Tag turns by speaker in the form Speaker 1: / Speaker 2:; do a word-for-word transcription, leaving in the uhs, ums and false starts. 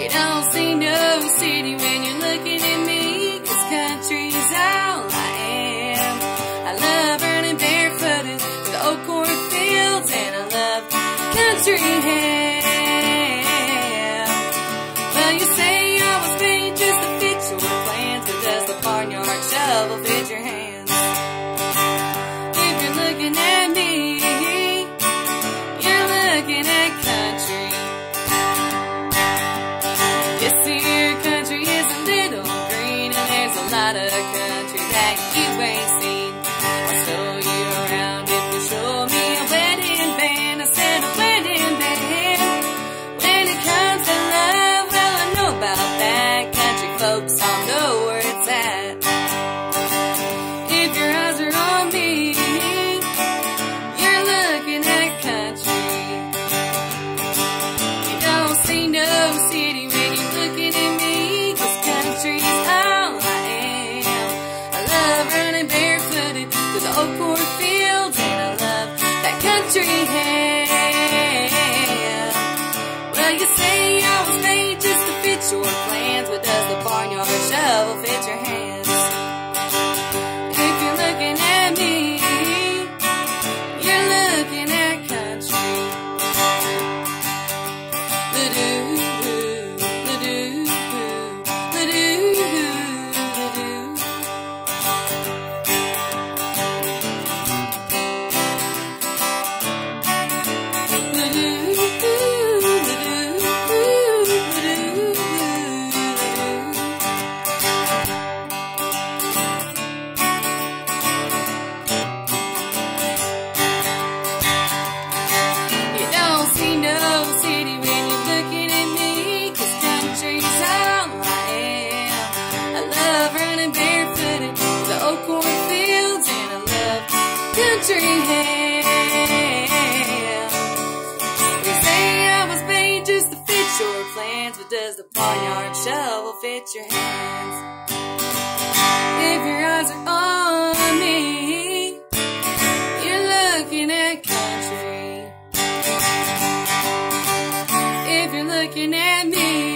Speaker 1: You don't see no city when you're looking at me, 'cause country's all I am. I love running barefooted through the old cornfields, and I love country ham. Well, you say I was made just to fit your plans, but does the barnyard shovel fit your hands? If you're looking at me, you're looking at country. Yes, your country is a little green, and there's a lot of country that you ain't seen. I'll show you around if you show me a wedding band. I said a wedding band. When it comes to love, well, I know about that. Country folks all know where it's at. If your eyes are on me, you're looking at country. You don't see no city when you're looking at me, 'cause country's all I am. I love running barefooted through the old cornfields, and I love that country ham. Well, you say I was made just to fit your plans, but does the barnyard shovel fit your hands? If you're looking at me, you're looking at country. La-doo, la-doo, la-doo, la-doo. You don't see no city when you're looking at me, 'cause country's all I am. I love running barefooted through the old cornfields, and I love country ham. You say I was made just to fit your plans, but does the barnyard shovel fit your hands? If your eyes are on me, you're looking at country. If you're looking at me,